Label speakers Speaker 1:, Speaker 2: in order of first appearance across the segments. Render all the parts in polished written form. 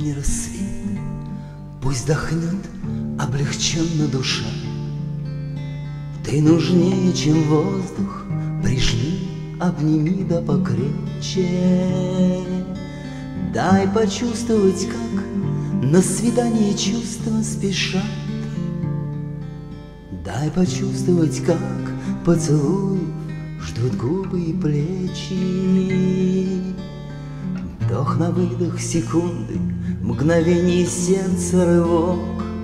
Speaker 1: мне рассвет, пусть вздохнет облегченно душа. Ты нужнее, чем воздух, прижми, обними да покрепче. Дай почувствовать, как на свидание чувства спешат. Дай почувствовать, как поцелуев ждут губы и плечи. Вдох на выдох секунды, мгновение сердца рывок.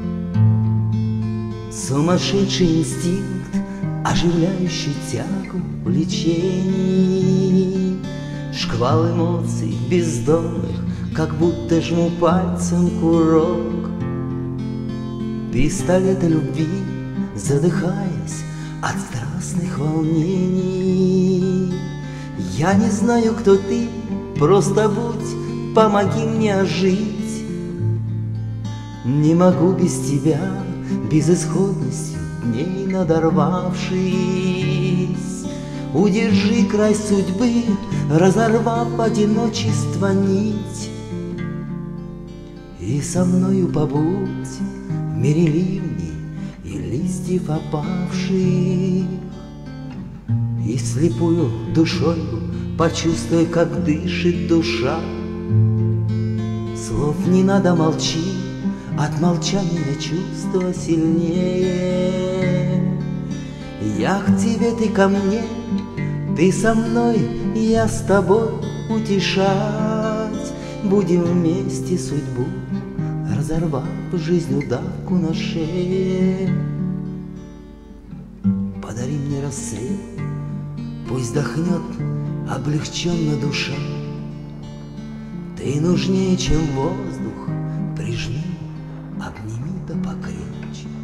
Speaker 1: Сумасшедший инстинкт, оживляющий тягу влечений. Шквал эмоций бездонных, как будто жму пальцем курок. Пистолеты любви, задыхаясь от страстных волнений. Я не знаю, кто ты, просто будь, помоги мне жить. Не могу без тебя, безысходностью дней надорвавшись. Удержи край судьбы, разорвав одиночество нить. И со мною побудь в мире ливней и листьев опавших. И слепую душою почувствуй, как дышит душа. Слов не надо, молчи, от молчания чувства сильнее. Я к тебе, ты ко мне, ты со мной, я с тобой утешать. Будем вместе судьбу, разорвав жизнь удавку на шее. Подари мне рассвет, пусть вздохнет облегченно душа. Ты нужнее, чем воздух, прижми, обними да покрепче.